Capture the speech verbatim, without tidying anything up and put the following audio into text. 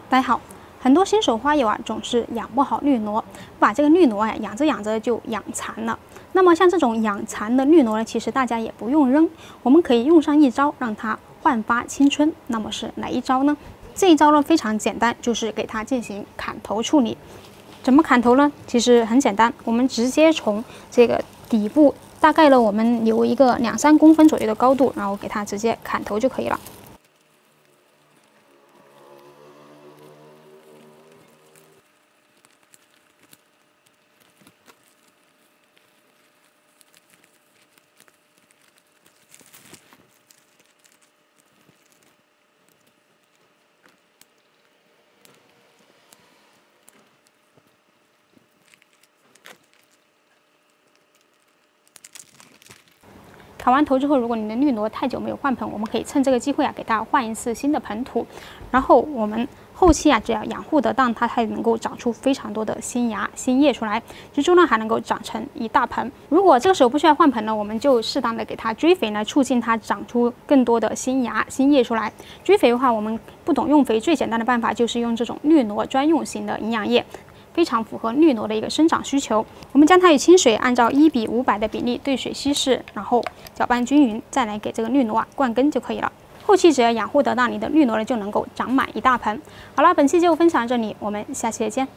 大家好，很多新手花友啊总是养不好绿萝，把这个绿萝啊养着养着就养残了。那么像这种养残的绿萝呢，其实大家也不用扔，我们可以用上一招让它焕发青春。那么是哪一招呢？这一招呢非常简单，就是给它进行砍头处理。怎么砍头呢？其实很简单，我们直接从这个底部，大概呢我们留一个两三公分左右的高度，然后给它直接砍头就可以了。 砍完头之后，如果你的绿萝太久没有换盆，我们可以趁这个机会啊，给它换一次新的盆土。然后我们后期啊，只要养护得当，它才能够长出非常多的新芽、新叶出来，植株呢还能够长成一大盆。如果这个时候不需要换盆呢，我们就适当的给它追肥来促进它长出更多的新芽、新叶出来。追肥的话，我们不懂用肥，最简单的办法就是用这种绿萝专用型的营养液。 非常符合绿萝的一个生长需求。我们将它与清水按照一比五百的比例兑水稀释，然后搅拌均匀，再来给这个绿萝啊灌根就可以了。后期只要养护得当，你的绿萝呢就能够长满一大盆。好了，本期就分享到这里，我们下期再见。